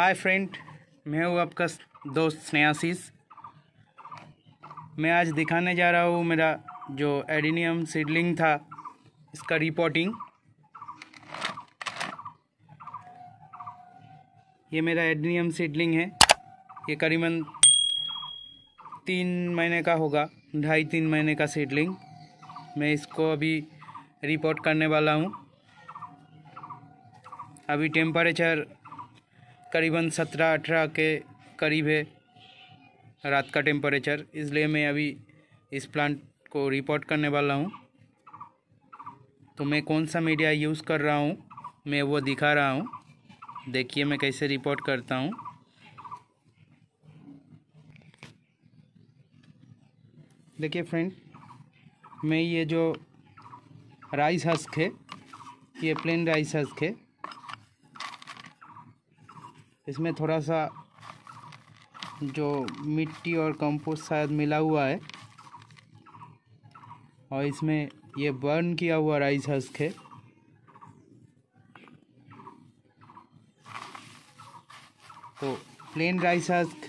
Hi friend, मैं हूँ आपका दोस्त स्नेहाशीष। मैं आज दिखाने जा रहा हूँ मेरा जो एडेनियम सीडलिंग था, इसका रिपोर्टिंग। ये मेरा एडेनियम सीडलिंग है। ये करीबन 3 महीने का होगा, 2.5-3 महीने का सीडलिंग। मैं इसको अभी रिपोर्ट करने वाला हूँ। अभी टेम्परेचर करीबन 17-18 के करीब है रात का टेम्परेचर, इसलिए मैं अभी इस प्लांट को रिपोर्ट करने वाला हूँ। तो मैं कौन सा मीडिया यूज़ कर रहा हूँ मैं वो दिखा रहा हूँ। देखिए मैं कैसे रिपोर्ट करता हूँ। देखिए फ्रेंड, मैं ये जो राइस हस्क है, ये प्लेन राइस हस्क है। इसमें थोड़ा सा जो मिट्टी और कंपोस्ट शायद मिला हुआ है, और इसमें ये बर्न किया हुआ राइस हस्क है। तो प्लेन राइस हस्क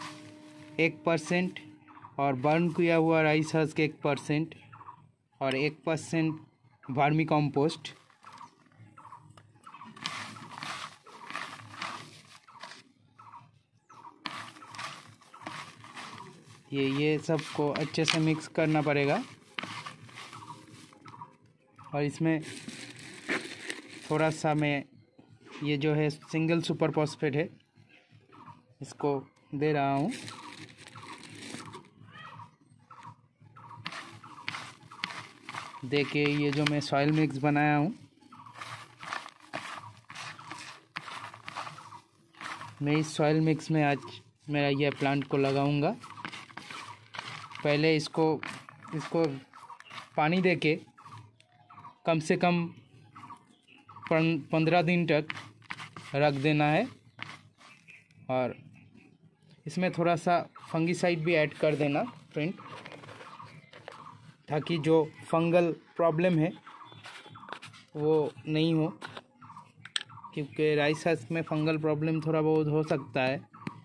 1% और बर्न किया हुआ राइस हस्क 1% और 1% वर्मी कंपोस्ट। ये सब को अच्छे से मिक्स करना पड़ेगा। और इसमें थोड़ा सा मैं ये जो है सिंगल सुपर फॉस्फेट है, इसको दे रहा हूँ। देखिए ये जो मैं सॉइल मिक्स बनाया हूँ, मैं इस सॉइल मिक्स में आज मेरा यह प्लांट को लगाऊंगा। पहले इसको पानी देके कम से कम 15 दिन तक रख देना है। और इसमें थोड़ा सा फंगिसाइड भी ऐड कर देना फ्रेंड, ताकि जो फंगल प्रॉब्लम है वो नहीं हो, क्योंकि राइस हस्क में फंगल प्रॉब्लम थोड़ा बहुत हो सकता है।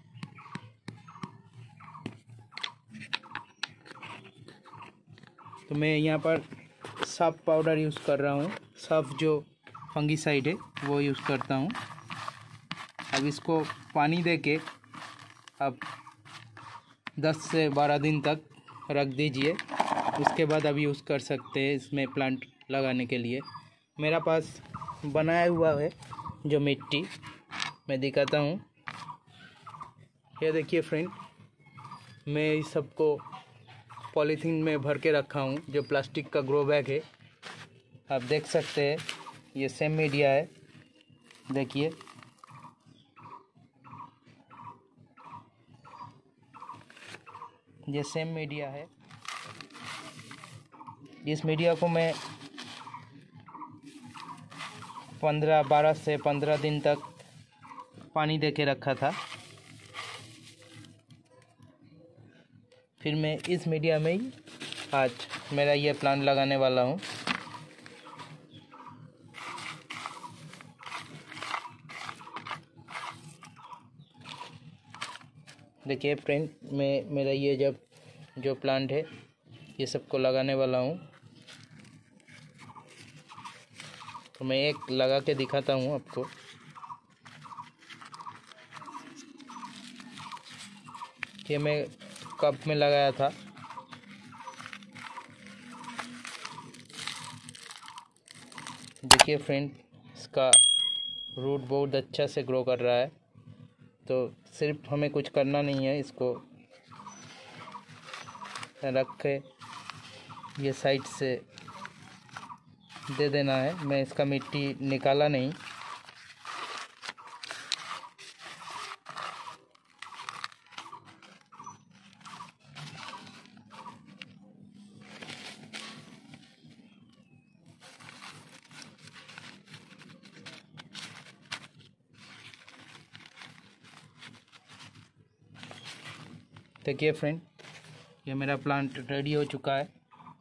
तो मैं यहाँ पर सर्फ पाउडर यूज़ कर रहा हूँ। सर्फ जो फंगिसाइड है वो यूज़ करता हूँ। अब इसको पानी देके अब 10 से 12 दिन तक रख दीजिए। उसके बाद अब यूज़ कर सकते हैं इसमें प्लांट लगाने के लिए। मेरा पास बनाया हुआ है जो मिट्टी, मैं दिखाता हूँ। ये देखिए फ्रेंड, मैं इस सबको पॉलीथीन में भर के रखा हूँ, जो प्लास्टिक का ग्रो बैग है। आप देख सकते हैं ये सेम मीडिया है। देखिए ये सेम मीडिया है। इस मीडिया को मैं 12 से 15 दिन तक पानी देके रखा था। फिर मैं इस मीडिया में ही आज मेरा ये प्लांट लगाने वाला हूँ। देखिए फ्रेंड, मेरा ये जो प्लांट है ये सबको लगाने वाला हूँ। तो मैं एक लगा के दिखाता हूँ आपको। ये मैं कप में लगाया था। देखिए फ्रेंड, इसका रूट बहुत अच्छा से ग्रो कर रहा है। तो सिर्फ हमें कुछ करना नहीं है, इसको रख के ये साइड से दे देना है। मैं इसका मिट्टी निकाला नहीं। देखिए फ्रेंड, ये मेरा प्लांट रेडी हो चुका है।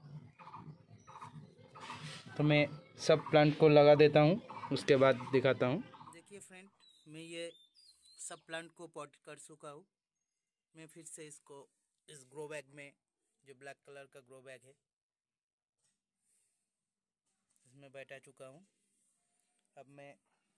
तो मैं सब प्लांट को लगा देता हूँ, उसके बाद दिखाता हूँ। देखिए फ्रेंड, मैं ये सब प्लांट को पॉट कर चुका हूँ। मैं फिर से इसको इस ग्रो बैग में, जो ब्लैक कलर का ग्रो बैग है, इसमें बैठा चुका हूँ। अब मैं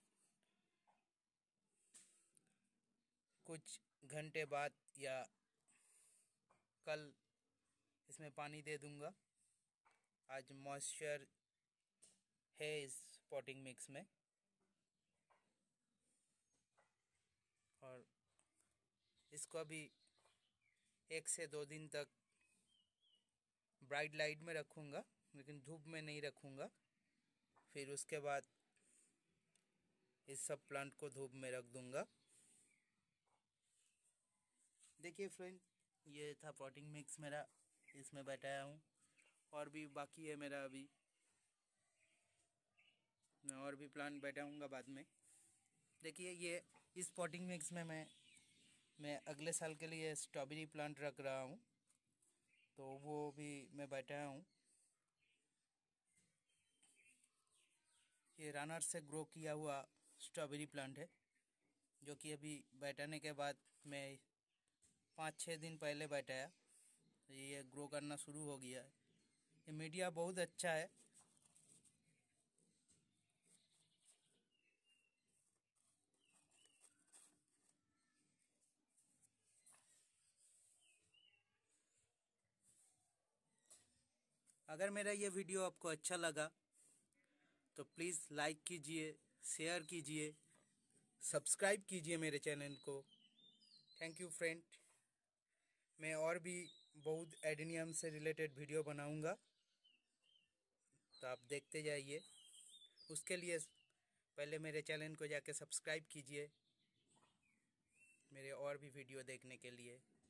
कुछ घंटे बाद या कल इसमें पानी दे दूँगा। आज मॉइस्चर है इस पॉटिंग मिक्स में, और इसको अभी 1 से 2 दिन तक ब्राइट लाइट में रखूँगा, लेकिन धूप में नहीं रखूँगा। फिर उसके बाद इस सब प्लांट को धूप में रख दूँगा। देखिए फ्रेंड, ये था पॉटिंग मिक्स मेरा, इसमें बैठाया हूँ। और भी बाकी है मेरा, अभी मैं और भी प्लांट बैठाऊँगा बाद में। देखिए ये इस पॉटिंग मिक्स में मैं अगले साल के लिए स्ट्रॉबेरी प्लांट रख रहा हूँ, तो वो भी मैं बैठाया हूँ। ये रनर से ग्रो किया हुआ स्ट्रॉबेरी प्लांट है, जो कि अभी बैठाने के बाद मैं 5-6 दिन पहले बैठाया, ये ग्रो करना शुरू हो गया है। ये मीडिया बहुत अच्छा है। अगर मेरा ये वीडियो आपको अच्छा लगा तो प्लीज़ लाइक कीजिए, शेयर कीजिए, सब्सक्राइब कीजिए मेरे चैनल को। Thank you friend. मैं और भी बहुत एडेनियम से रिलेटेड वीडियो बनाऊंगा, तो आप देखते जाइए। उसके लिए पहले मेरे चैनल को जाके सब्सक्राइब कीजिए, मेरे और भी वीडियो देखने के लिए।